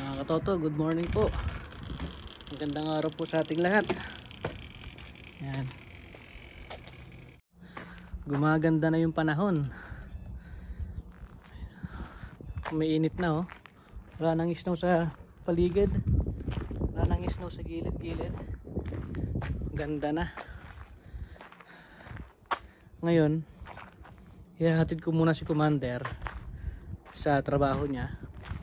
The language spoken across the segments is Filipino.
Mga katoto, good morning po. Magandang araw po sa ating lahat. Yan. Gumaganda na yung panahon. Umiinit na oh. Wala nang snow sa paligid. Wala nang snow sa gilid-gilid. Ganda na. Ngayon, ihahatid ko muna si Commander sa trabaho niya.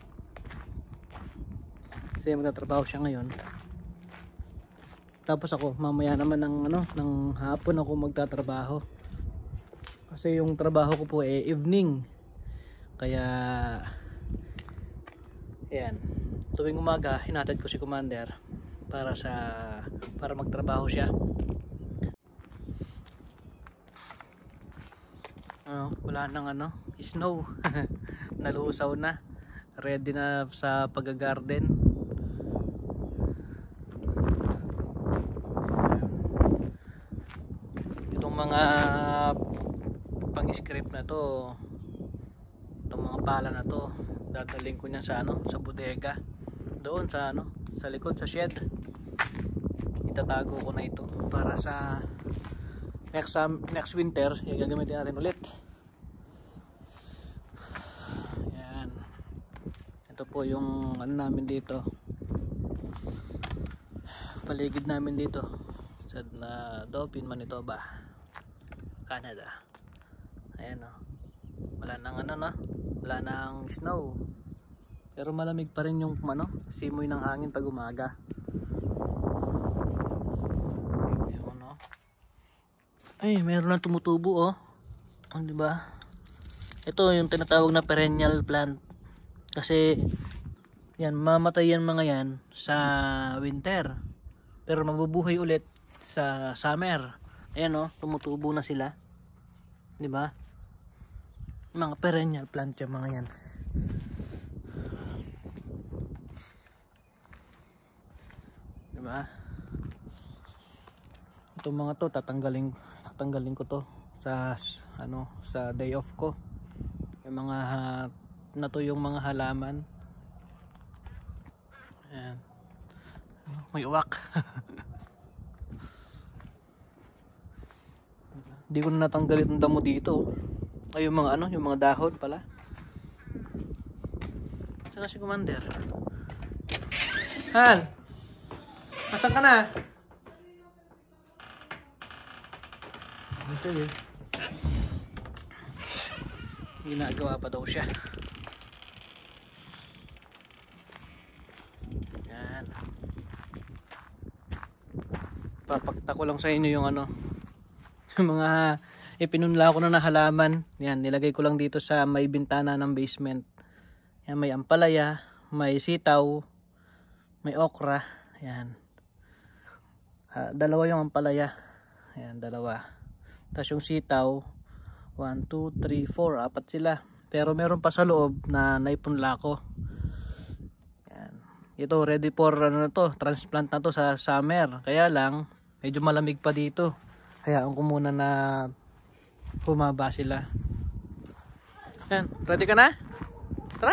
Kasi magtatrabaho siya ngayon. Tapos ako mamaya naman ng hapon ako magtatrabaho. Kasi yung trabaho ko po evening. Kaya ayan, tuwing umaga hinatid ko si Commander para magtrabaho siya. Wala nang snow. Nalusaw na. Ready na sa pag-garden. Itong mga pang-script na to, itong mga pala na to, dadaling ko niyan sa sa bodega. Doon sa sa likod sa shed. Itatago ko na ito para sa next winter, gagamitin natin ulit. Yan. Ito po yung namin dito. Paligid namin dito sa Dauphin, Manitoba, Canada. Ayan oh. Wala nang wala nang snow. Pero malamig pa rin yung simoy ng hangin pag umaga. Ay, meron na tumutubo oh. Di ba? Ito yung tinatawag na perennial plant. Kasi yan, mamatay yan mga yan sa winter. Pero mabubuhay ulit sa summer. Ayan oh, tumutubo na sila. Di ba? Mga perennial plant yung mga yan. Di ba? Itong mga to tatanggalin ko to sa sa day off ko. Yung mga yung mga halaman. Ayan. May uwak. Hindi ko na natanggal itong damo dito. Ay, yung mga yung mga dahon pala. Saan si Commander? Han! Asan ka na? Ito yun. Ginagawa pa daw siya. Yan. Papakita ko lang sa inyo yung yung mga ipinunla ko na halaman. Yan, nilagay ko lang dito sa may bintana ng basement. Yan, may ampalaya, may sitaw, may okra. Yan. Dalawa yung ampalaya. Yan, dalawa. Tapos yung sitaw 1, 2, 3, 4, apat sila. Pero meron pa sa loob na naipunla ko. Yan. Ito ready for transplant na to sa summer. Kaya lang medyo malamig pa dito. Hayaan ko muna na humaba sila. Yan, ready ka na? Tara.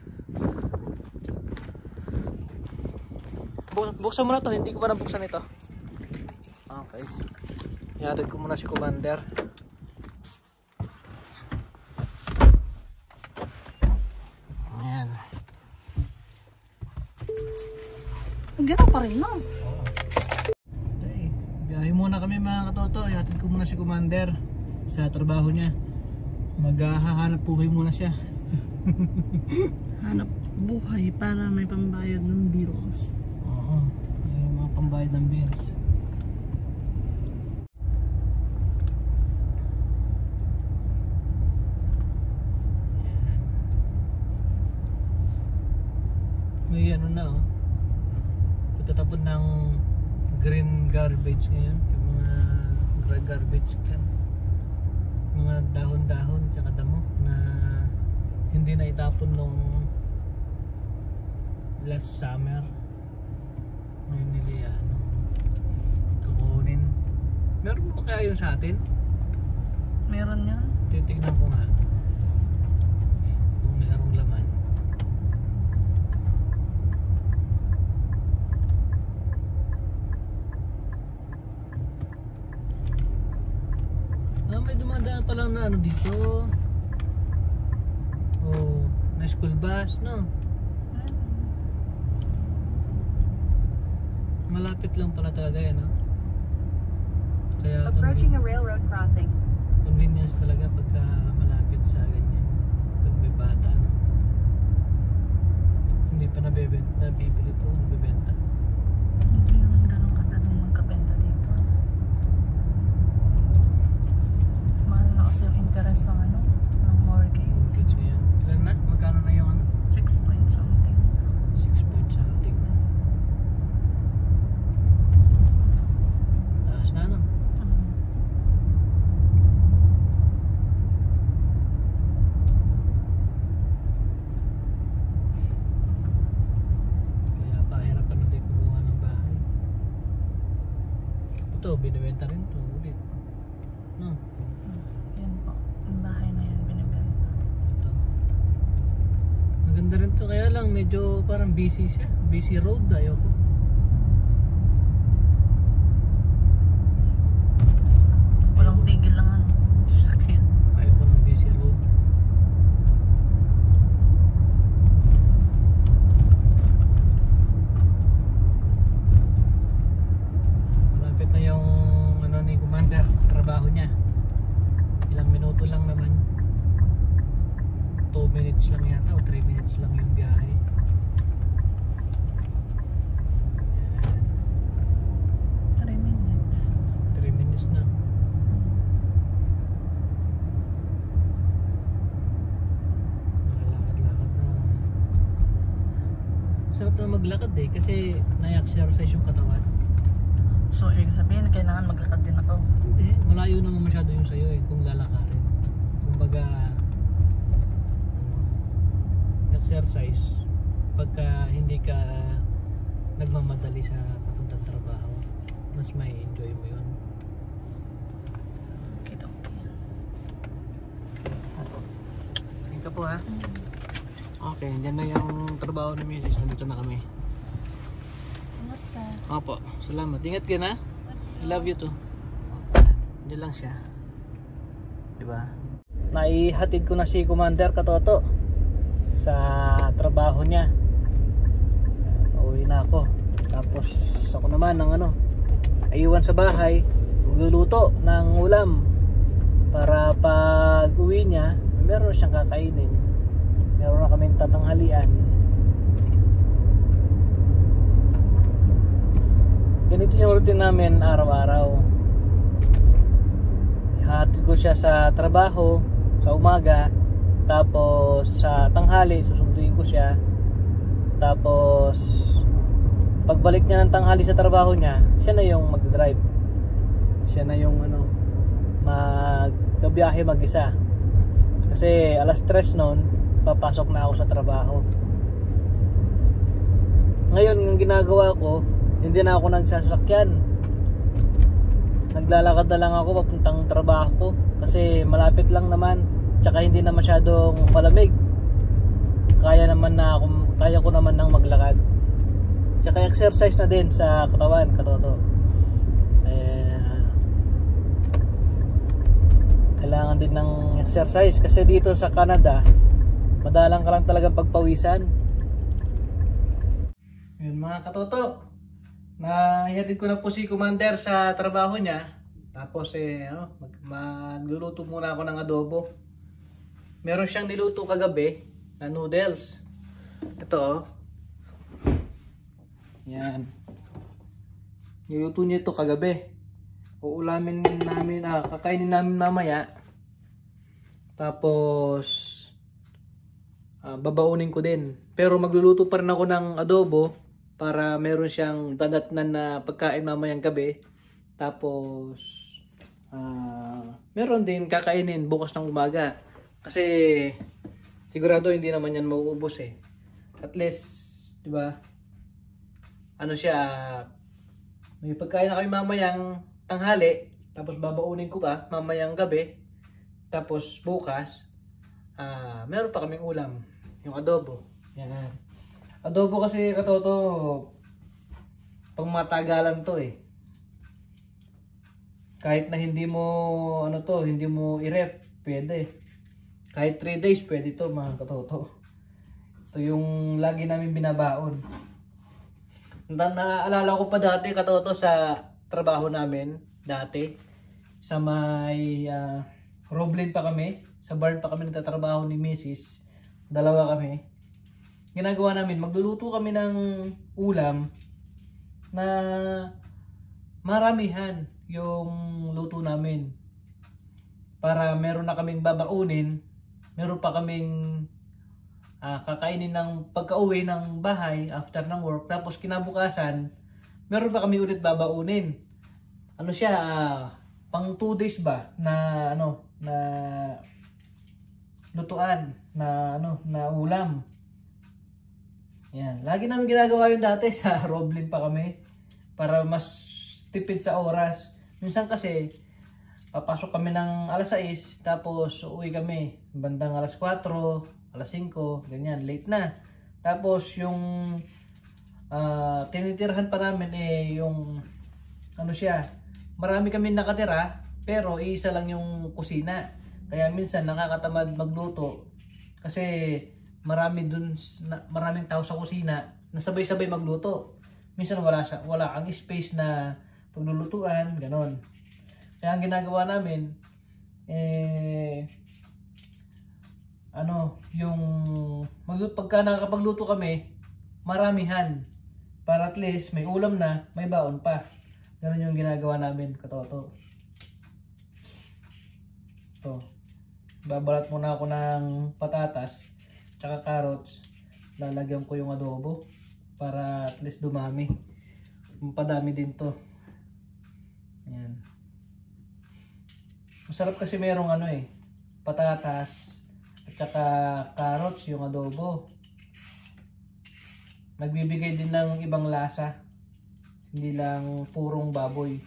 Buksan mo na to, hindi ko pa nabuksan ito. Okay. Ihatid ko muna si Commander. Ayan. Gano'n pa rin no? Okay. Biyahe muna kami mga katoto. Ihatid ko muna si Commander sa trabaho niya. Maghahanap buhay muna siya. Hanap buhay para may pambayad ng bills. Oo. May mga pambayad ng bills. May na oh. Tatapon ng green garbage ngayon. Yung mga garbage can. Mga dahon-dahon tsaka damo na hindi na itapon nung last summer. Ngayon nila kukunin. Meron pa kaya yun sa atin? Meron yun? Titignan ko nga kung mayroong laman. palang na ano dito. Oh, na school bus, no? Malapit lang pala talaga yan, no? Kaya Approaching a railroad crossing. convenience talaga pagka malapit sa ganyan. Pag may bata, no? Hindi pa nabibili to, nabibenta. Hindi naman ganun kadalong magkabenta dito. Mahal na kasi yung interest ng ano, ng mortgage. Goods ko yan. Ilan na? Magkano na yung ano? 6 point something. 6 point something na. Taas na, no? Kaya pahirapan na din kumuha ng bahay. Ito, binibenta rin ito ulit. No? Yan po. Yung bahay na yan binibenta. Ito. Maganda rin to, kaya lang medyo parang busy siya. Busy road, ayoko. Walang tigil lang ano. Sakit. Ayoko ng busy road. Malapit na yung ano ni Commander, trabaho niya. Ilang minuto lang naman. 2 minutes lang yata o 3 minutes lang yung biyahe. Ayan, 3 minutes. 3 minutes na. Nakalakad-lakad na. Sarap na maglakad eh kasi na-exercise yung katawan. So, ibig sabihin, kailangan maglakad din ako. Hindi, malayo naman masyado yung sayo eh kung lalakarin. Kumbaga exercise pagka hindi ka nagmamadali sa papuntang trabaho, mas may enjoy mo yun. Okay, okay. Tingin ka po ha. Okay, dyan na yung trabaho ni Mrs. Nandito na kami. Ingat ka. Opo, salamat. Ingat ka na. I love you too. Diyan lang siya. Diba? Naihatid ko na si Commander Katoto sa trabaho niya. Uuwi na ako. Tapos ako naman ng ano, ayuwan sa bahay, magluluto ng ulam para pag uwi niya, meron siyang kakainin. Meron na kaming tatanghalian. Ganito yung routine namin araw-araw. Ihatid ko siya sa trabaho sa umaga, tapos sa tanghali susunduin ko siya, tapos pagbalik niya ng tanghali sa trabaho niya, siya na yung mag-drive, siya na yung ano, magbiyahe mag-isa kasi alas 3 noon papasok na ako sa trabaho. Ngayon yung ginagawa ko, hindi na ako nagsasakyan, naglalakad na lang ako papuntang trabaho ko kasi malapit lang naman, tsaka hindi na masyadong malamig, kaya ko naman nang maglakad, tsaka exercise na din sa katawan, Katoto. Kailangan din ng exercise kasi dito sa Canada madalang ka lang talagang pagpawisan. Yun mga Katoto, nahihatid ko na po si Commander sa trabaho niya. Tapos magluluto muna ako ng adobo. Meron siyang niluto kagabi na noodles. Ito yan, niluto niya ito kagabi. Uulamin namin, kakainin namin mamaya. Tapos babaunin ko din. Pero magluluto pa rin ako ng adobo para meron siyang dadatnan na pagkain mamayang gabi. Tapos meron din kakainin bukas ng umaga. Kasi sigurado hindi naman yan mauubos eh. At least, di ba? Ano siya, may pagkain na kayo mamayang tanghali, tapos babaunin ko pa mamayang gabi, tapos bukas meron pa kaming ulam, yung adobo. Yan. Adobo kasi Katoto, pang matagalan to eh. Kahit na hindi mo ano to, hindi mo i-ref, pwede. Kahit 3 days pwede to mga katoto. Ito yung lagi namin binabaon. Naaalala ko pa dati katoto sa trabaho namin dati sa may Roblin pa kami, sa barn pa kami nagtatrabaho ni Mrs. Dalawa kami. Ginagawa namin, magluluto kami ng ulam na maramihan yung luto namin. Para meron na kaming babaunin, meron pa kaming kakainin ng pagka-uwi ng bahay after ng work. Tapos kinabukasan, meron pa kami ulit babaunin. Ano siya, pang 2 days ba na ano, na lutuan, na ano, na ulam. Yan, lagi namin ginagawa yun dati sa Roblin pa kami para mas tipid sa oras. Minsan kasi papasok kami ng alas 6 tapos uuwi kami bandang alas 4, alas 5, ganyan, late na. Tapos yung tinitirhan pa namin yung ano siya, marami kami nakatira pero isa lang yung kusina. Kaya minsan nakakatamad magluto kasi maraming tao sa kusina na sabay-sabay magluto. Minsan wala ang space na paglulutuan, ganon. Kaya ang ginagawa namin yung pagka nakakapagluto kami, maramihan para at least may ulam na, may baon pa. Ganon yung ginagawa namin, katoto. Ito, babalat muna ako ng patatas tsaka carrots. Lalagyan ko yung adobo para at least dumami. Padami din to. Ayan. Masarap kasi merong patatas at saka carrots yung adobo. Nagbibigay din ng ibang lasa. Hindi lang purong baboy.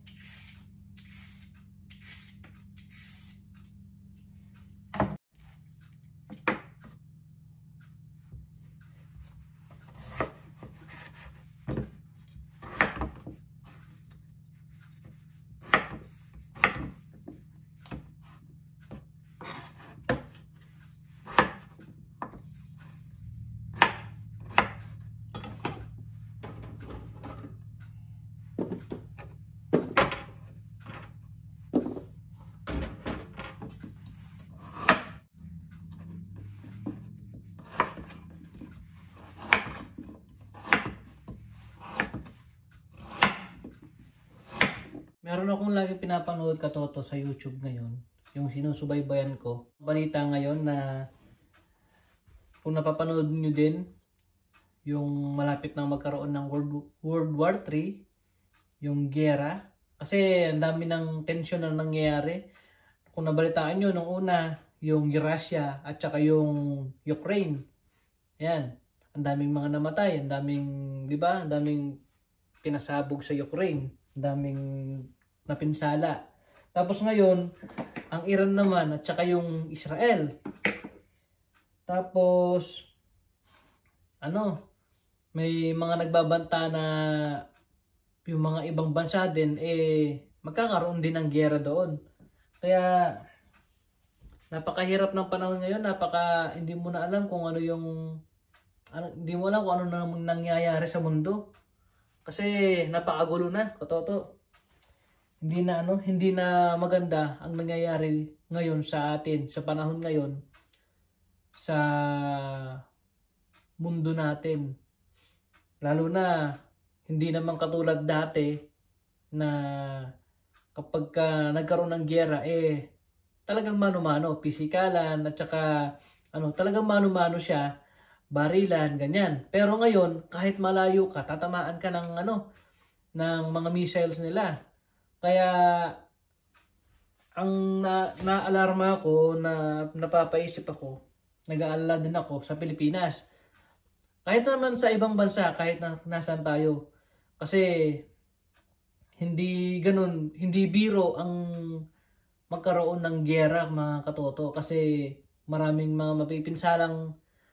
Meron akong lagi pinapanood katoto sa YouTube ngayon. Yung sinusubaybayan ko. Balita ngayon na kung napapanood nyo din, yung malapit nang magkaroon ng World War III, yung giyera. Kasi ang dami ng tension na nangyayari. Kung nabalitaan nyo nung una, yung Russia at saka yung Ukraine. Yan. Ang daming mga namatay. Ang daming, di ba? Ang daming pinasabog sa Ukraine. Ang daming napinsala. Tapos ngayon, ang Iran naman at saka yung Israel. Tapos, may mga nagbabanta na yung mga ibang bansa din, magkakaroon din ng giyera doon. Kaya, napakahirap ng panahon ngayon, hindi mo na alam kung hindi mo alam kung ano na nangyayari sa mundo. Kasi, napakagulo na, katoto. Hindi na maganda ang nangyayari ngayon sa atin, sa panahon ngayon, sa mundo natin. Lalo na, hindi naman katulad dati na kapag nagkaroon ng giyera, talagang mano-mano, pisikalan, at saka, talagang mano-mano siya, barilan, ganyan. Pero ngayon, kahit malayo ka, tatamaan ka ng mga missiles nila. Kaya ang naalarma ako, na napapaisip ako, nag-aalala din ako sa Pilipinas. Kahit naman sa ibang bansa, kahit nasaan tayo. Kasi hindi biro ang magkaroon ng giyera, mga katoto. Kasi maraming mga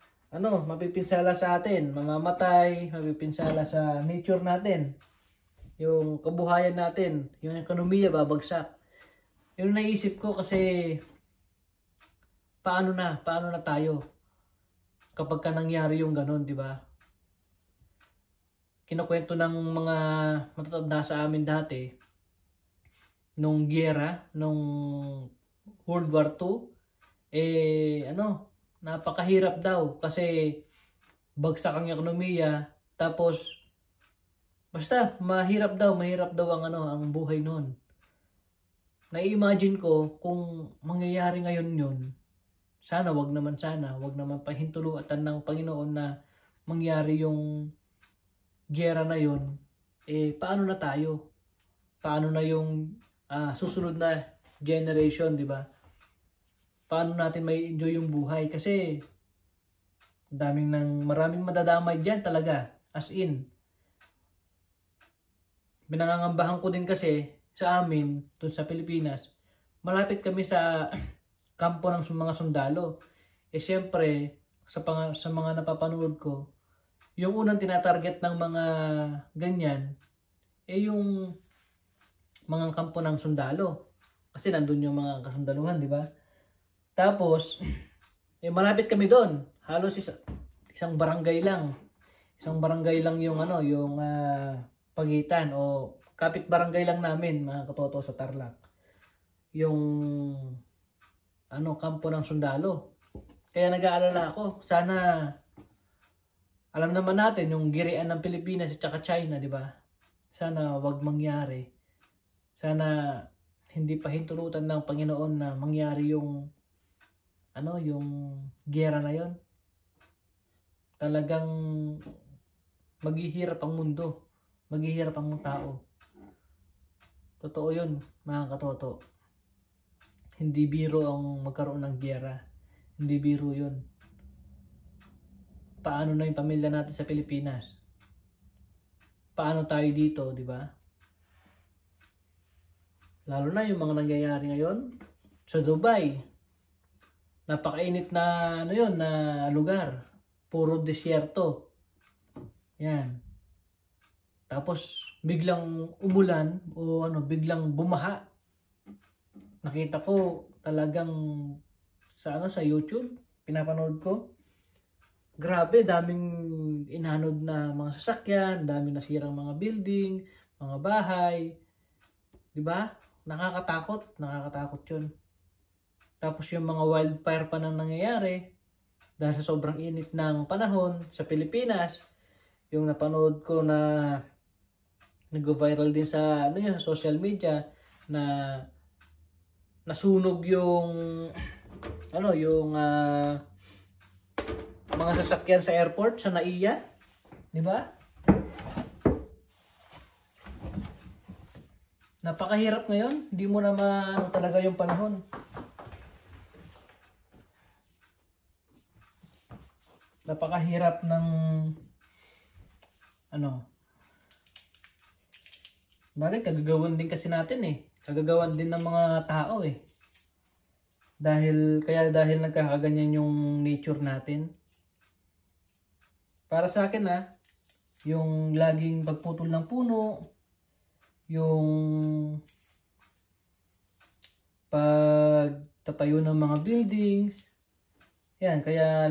mapipinsala sa atin, mamamatay, mapipinsala sa nature natin. yung kabuhayan natin, yung ekonomiya babagsak. Yung naisip ko kasi paano na tayo kapag ka nangyari yung ganun, di ba? Kinukwento ng mga matatanda sa amin dati, nung giyera, nung World War II, napakahirap daw kasi bagsak ang ekonomiya, tapos basta mahirap daw ang buhay noon. Nai-imagine ko kung mangyayari ngayon yun, wag naman pahintulutan ng Panginoon na mangyari yung giyera na yun, paano na tayo? Paano na yung susunod na generation, di ba? Paano natin may enjoy yung buhay? Kasi maraming madadamay diyan talaga. As in, pinangangambahan ko din kasi sa amin, dun sa Pilipinas, malapit kami sa kampo ng mga sundalo. Siyempre, sa mga napapanood ko, yung unang tinatarget ng mga ganyan, yung mga kampo ng sundalo. Kasi nandun yung mga kasundaluhan, di ba? Tapos, malapit kami doon. Halos isang barangay lang. Isang barangay lang yung pagitan o kapit barangay lang namin, mga katoto, sa Tarlac. Yung kampo ng sundalo. Kaya nag-aalala ako, sana alam naman natin yung girian ng Pilipinas at saka China, di ba? Sana wag mangyari. Sana hindi pahintulutan ng Panginoon na mangyari yung giyera na yon. Talagang maghihirap ang mundo. Maghihirap ang tao. Totoo yun, mga katoto. Hindi biro ang magkaroon ng giyera. Hindi biro yun. Paano na yung pamilya natin sa Pilipinas? Paano tayo dito, di ba? Lalo na yung mga nangyayari ngayon sa Dubai. Napakainit na na lugar. Puro disyerto. Yan. Tapos biglang umulan o biglang bumaha. Nakita ko talagang sa YouTube, pinapanood ko. Grabe, daming inanod na mga sasakyan, daming nasirang mga building, mga bahay. 'Di ba? Nakakatakot 'yun. Tapos yung mga wildfire pa nang nangyayari dahil sa sobrang init ng panahon sa Pilipinas. Yung napanood ko na nag-viral din sa social media na nasunog yung mga sasakyan sa airport sa NAIA, di ba? Napakahirap ngayon, hindi mo na talaga yung panahon. Napakahirap ng bakit kagagawan din kasi natin kagagawan din ng mga tao dahil nagkakaganyan yung nature natin. Para sa akin yung laging pagputol ng puno, yung pagtatayo ng mga buildings, yan, kaya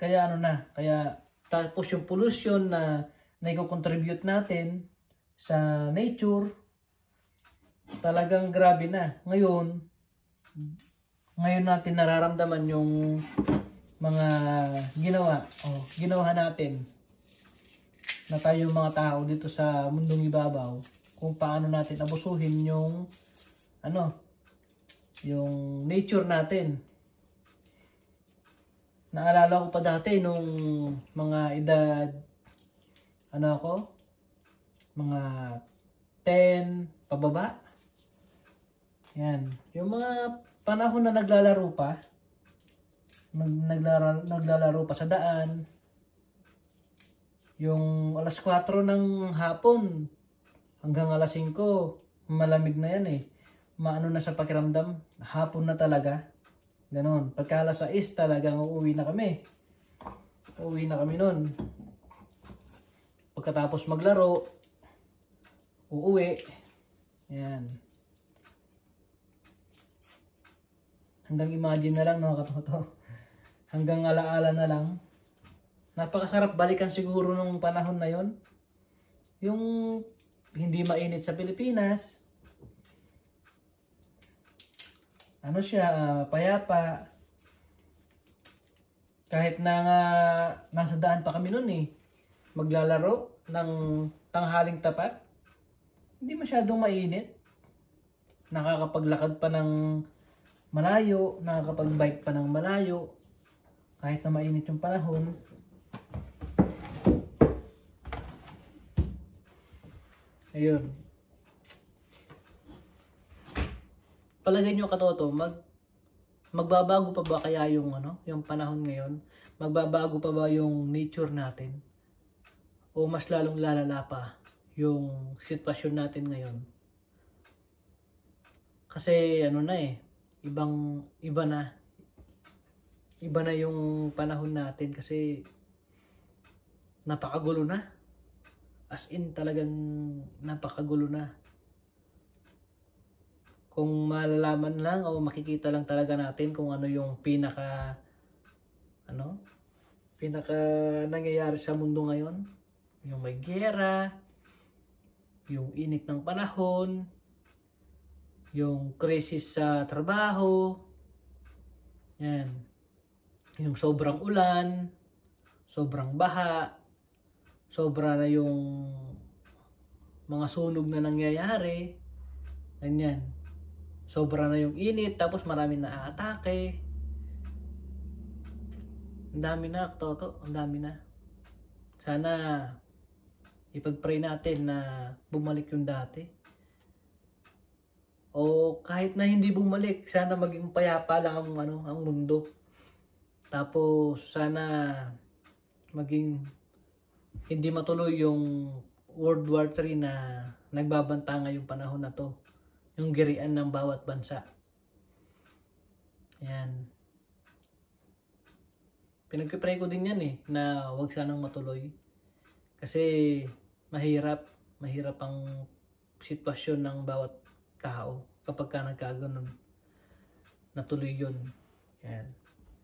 tapos yung pollution na i-contribute natin sa nature, talagang grabe na. Ngayon natin nararamdaman yung mga ginawa natin na tayo mga tao dito sa mundong ibabaw, kung paano natin abusuhin yung yung nature natin. Naalala ko pa dati nung mga edad mga 10 pababa. Yan. Yung mga panahon na naglalaro pa sa daan. Yung alas 4 ng hapon hanggang alas 5, malamig na yan Maano na sa pakiramdam, hapon na talaga. Ganon. Pagka alas 6 talagang uuwi na kami. Uuwi na kami nun. Pagkatapos maglaro, uuwi. Yan. Hanggang imagine na lang mga katoto. Hanggang alaala na lang. Napakasarap balikan siguro nung panahon na yon. Yung hindi mainit sa Pilipinas. Ano siya, payapa. Kahit na nga nasa daan pa kami nun eh. Maglalaro ng tanghaling tapat. Hindi masyadong mainit. Nakakapaglakad pa ng malayo, nakakapag-bike pa ng malayo. Kahit na mainit yung panahon. Ayun. Palagay nyo katoto, magbabago pa ba kaya yung yung panahon ngayon? Magbabago pa ba yung nature natin? O mas lalong lalala pa yung sitwasyon natin ngayon? Kasi iba na yung panahon natin kasi napakagulo na. As in talagang napakagulo na. Kung malalaman lang o makikita lang talaga natin kung ano yung pinaka nangyayari sa mundo ngayon. Yung may giyera, yung init ng panahon, yung krisis sa trabaho, yan. Yung sobrang ulan, sobrang baha, sobra na yung mga sunog na nangyayari, ganyan. Sobra na yung init, tapos marami na aatake. Ang dami na, Toto, ang dami na. Sana ipag-pray natin na bumalik yung dati. O kahit na hindi bumalik, sana maging payapa lang ang mundo. Tapos sana maging hindi matuloy yung World War III na nagbabanta ngayong panahon na to. Yung girian ng bawat bansa. Ayan. Pinagpipray ko din yan na wag sanang matuloy. Kasi mahirap ang sitwasyon ng bawat tao kapag ka nagkaganon. Natuloy yun. Ayan.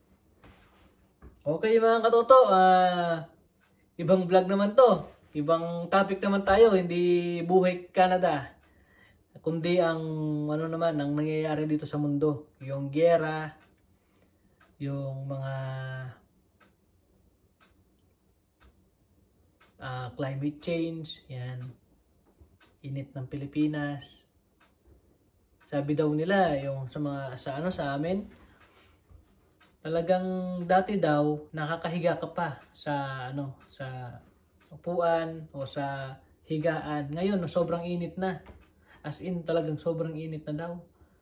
Okay mga katoto, ibang vlog naman to. Ibang topic naman tayo, hindi buhay Canada. Kundi ang ang nangyayari dito sa mundo. Yung giyera, yung mga climate change, yan. Init ng Pilipinas. Sabi daw nila yung sa amin, talagang dati daw nakakahiga ka pa sa upuan o sa higaan. Ngayon sobrang init na. As in talagang sobrang init na daw.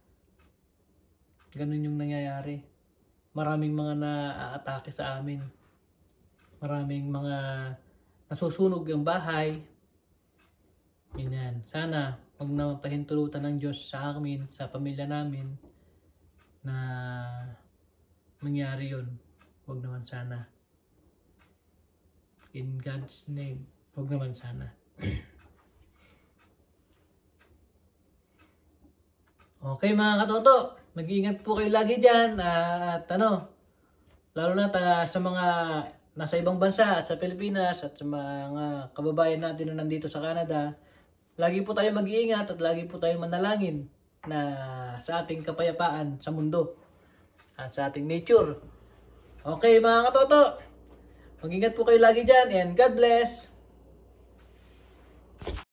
Ganun yung nangyayari. Maraming mga naaatake sa amin. Maraming mga nasusunog yung bahay. Ganyan. Sana wag na pahintulutan ng Diyos sa amin, sa pamilya namin na mangyari yun. Wag naman sana. In God's name, wag naman sana. Okay mga katoto, mag-iingat po kayo lagi dyan at lalo na sa mga nasa ibang bansa at sa Pilipinas at sa mga kababayan natin na nandito sa Canada, lagi po tayo mag-iingat at lagi po tayo manalangin na sa ating kapayapaan sa mundo at sa ating nature. Okay mga katoto, mag-ingat po kayo lagi dyan and God bless!